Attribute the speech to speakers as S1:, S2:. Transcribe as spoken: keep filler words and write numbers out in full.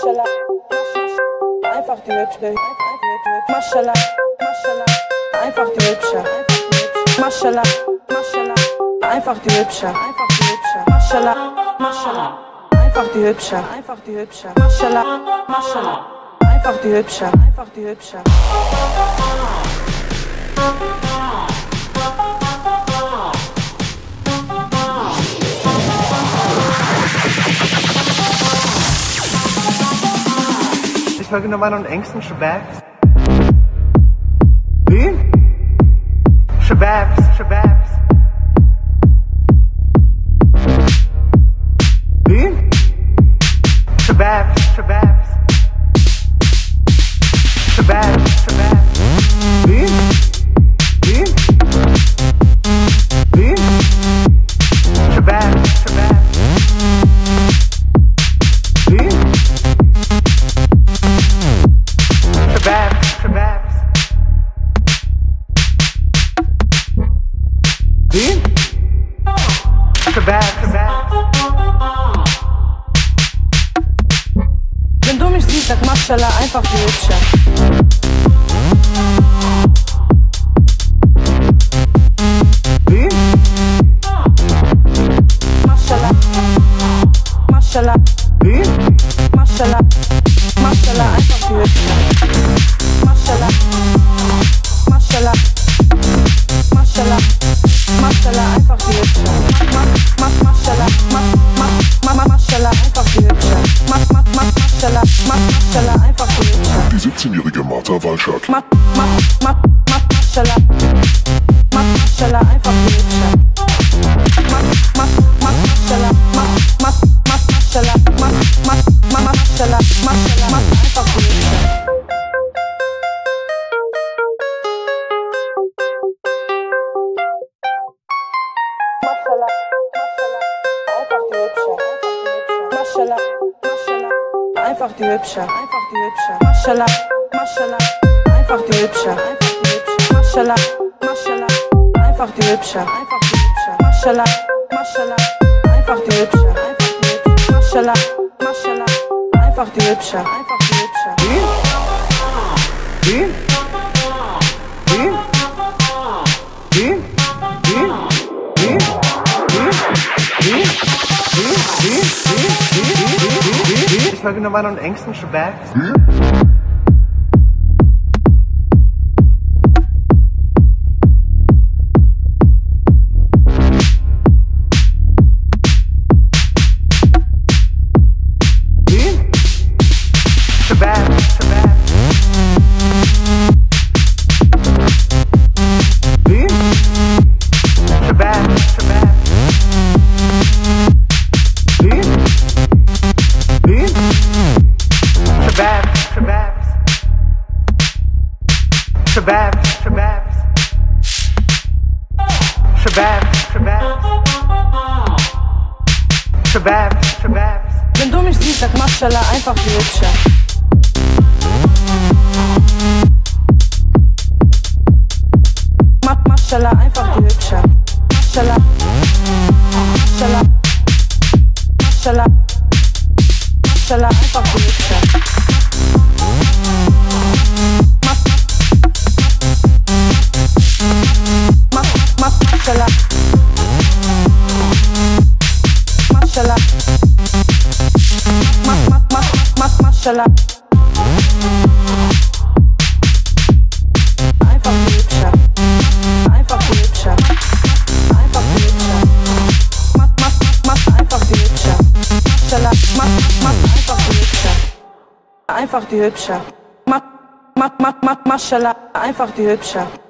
S1: Maschallah, einfach die Hübsche, Maschallah, Maschallah, einfach die Hübsche, Maschallah, Maschallah, einfach die Hübsche, einfach die Hübsche, Maschallah, Maschallah, einfach die Hübsche, einfach die Hübsche, Maschallah, Maschallah, einfach die Hübsche, einfach die Hübsche.
S2: Ich folge nur meinen engsten Shababs. Wie? Shababs, Shababs. Wie? Shababs, Shababs. Shababs, Shababs. Wie? Wie? Wie? Shababs, Shababs. Wie? Shababs, Shababs. Wie? Shababs, Shababs.
S1: Wenn du mich siehst, sag Maschallah, einfach die Hübsche.
S2: Wie?
S1: Maschallah, Maschallah,
S2: Wie?
S1: Maschallah, Maschallah, einfach die Hübsche. Maschallah, Maschallah, Maschallah, Maschallah, einfach die Hübsche. Ma, ma, Maschallah, ma, ma, ma, Maschallah, einfach die Hübsche. Ma, ma, ma, Maschallah, ma, Maschallah, einfach die Hübsche.
S3: Die siebzehnjährige Martha Walschak.
S1: Ma, ma, ma, ma, Maschallah, ma, Maschallah, einfach die Hübsche. Ma, ma, ma, Maschallah, ma, ma, ma, Maschallah, ma, ma, ma, Maschallah, Maschallah, ma, einfach die Hübsche. Maschallah, Maschallah, einfach die Hübsche, einfach die Hübsche. Maschallah, Maschallah, einfach die Hübsche, einfach die Hübsche. Maschallah, Maschallah, einfach die Hübsche, einfach die Hübsche. Maschallah, Maschallah, einfach die Hübsche, einfach die Hübsche. Maschallah, Maschallah, einfach die Hübsche, einfach die Hübsche.
S2: Wie? Wie? Wie? Wie? Wie? Wie? Wie? Ich folge nur meinen engsten Shababs. Wie? Shababs, Shababs. Wie? Shababs, Shababs. Wie? Wie? Shababs, Shababs. Shababs, Shababs. Shababs, Shababs. Shababs, Shababs.
S1: Wenn du mich siehst, sag Maschallah, einfach die Hübsche. Ma, Maschallah, einfach die Hübsche. Maschallah, Maschallah, Maschallah, Maschallah, einfach die Hübsche. Ma, ma, ma, Maschallah, Maschallah, ma, ma, ma, ma, Maschallah. Einfach die Hübsche, einfach die Hübsche, einfach die Hübsche. Ma, ma, ma, einfach die Hübsche. Maschallah, ma, ma, einfach die Hübsche. Einfach die Hübsche. Ma, ma, ma, ma, Maschallah, einfach die Hübsche.